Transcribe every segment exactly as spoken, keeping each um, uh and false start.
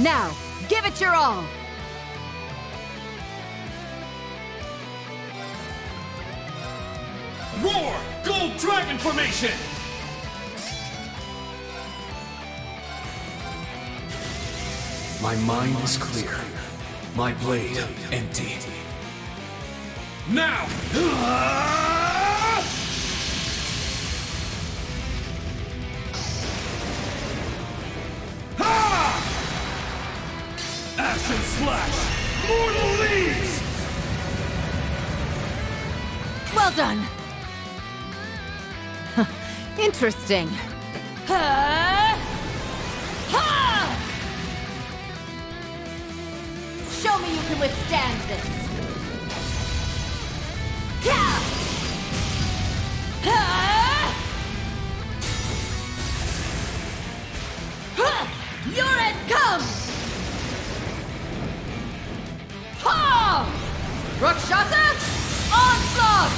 Now, give it your all! Roar! Gold Dragon Formation! My mind is clear. My blade empty. Now! Ha! Ashen Slash! Mortal Leaves! Well done! Interesting. Ha! Ha! Show me you can withstand this. Ha! Ha! Ha! Your end comes! Ha! Rakshasa! Onslaught!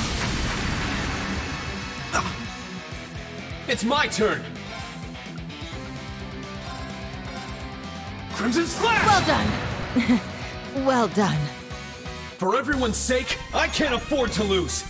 It's my turn! Crimson Slash! Well done! Well done. For everyone's sake, I can't afford to lose!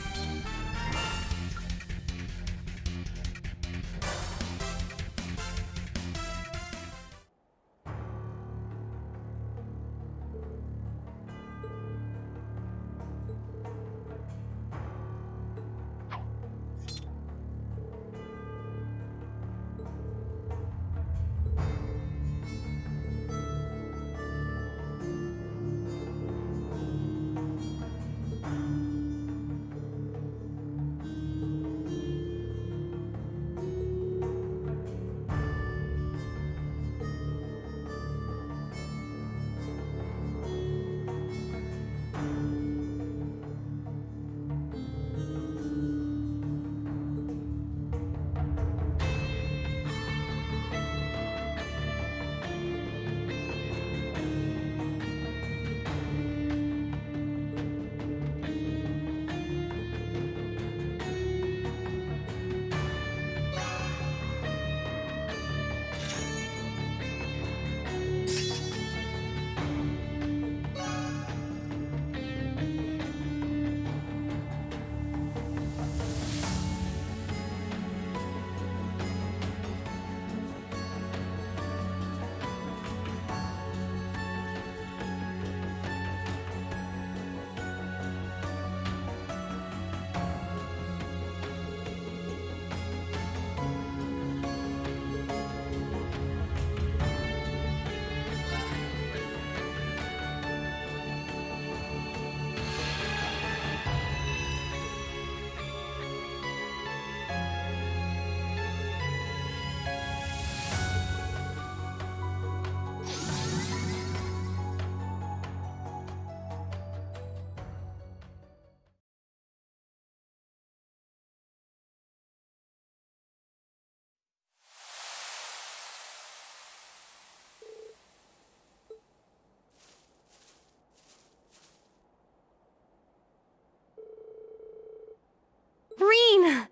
Rean!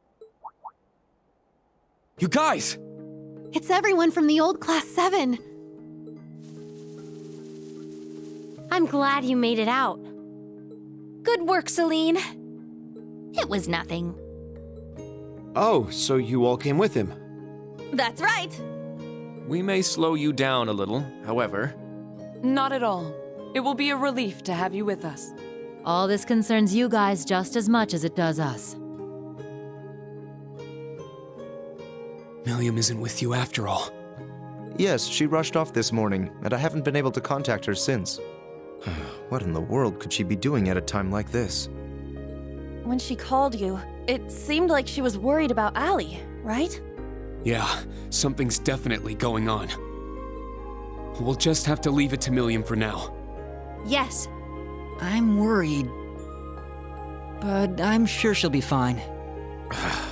you guys! It's everyone from the old Class seven. I'm glad you made it out. Good work, Celine. It was nothing. Oh, so you all came with him? That's right. We may slow you down a little, however. Not at all. It will be a relief to have you with us. All this concerns you guys just as much as it does us. Millium isn't with you after all. Yes, she rushed off this morning, and I haven't been able to contact her since. What in the world could she be doing at a time like this? When she called you, it seemed like she was worried about Allie, right? Yeah, something's definitely going on. We'll just have to leave it to Millium for now. Yes. I'm worried, but I'm sure she'll be fine.